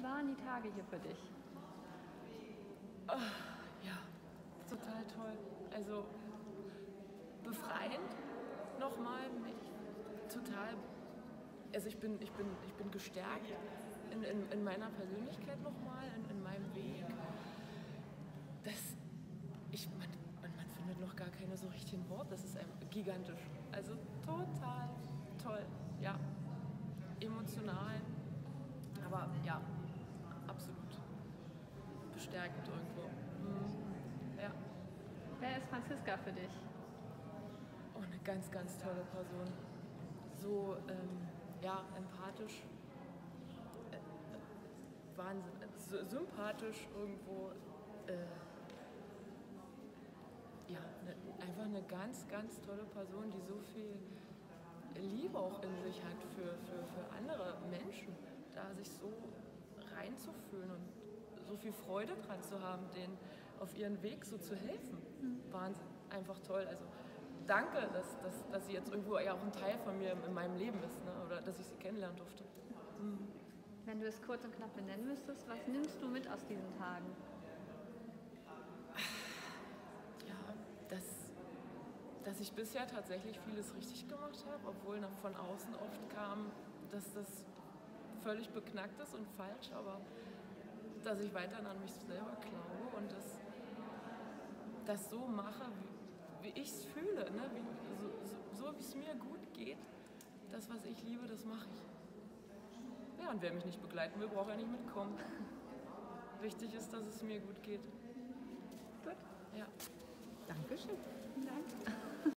waren die Tage hier für dich? Ja, total toll. Also befreiend nochmal. Total. Also ich bin gestärkt in meiner Persönlichkeit nochmal, in meinem Weg. Man findet noch gar keine so richtigen Worte. Das ist gigantisch. Also total toll. Ja, emotional. Aber ja, absolut bestärkend irgendwo. Ja. Wer ist Franziska für dich? Oh, eine ganz, ganz tolle Person. So, ja, empathisch, Wahnsinn, sympathisch irgendwo. Ja, einfach eine ganz, ganz tolle Person, die so viel Liebe auch in sich hat für andere Menschen, da sich so reinzufühlen und so viel Freude dran zu haben, denen auf ihren Weg so zu helfen. Wahnsinn, einfach toll. Also danke, dass sie jetzt irgendwo ja auch ein Teil von mir in meinem Leben ist, ne? Oder dass ich sie kennenlernen durfte. Wenn du es kurz und knapp benennen müsstest, was nimmst du mit aus diesen Tagen? Ja, dass ich bisher tatsächlich vieles richtig gemacht habe, obwohl von außen oft kam, dass das völlig beknackt ist und falsch, aber dass ich weiterhin an mich selber glaube und das so mache, wie ich es fühle, ne? So wie es mir gut geht. Das, was ich liebe, das mache ich. Ja, und wer mich nicht begleiten will, braucht ja nicht mitkommen. Wichtig ist, dass es mir gut geht. Gut. Ja. Dankeschön. Danke.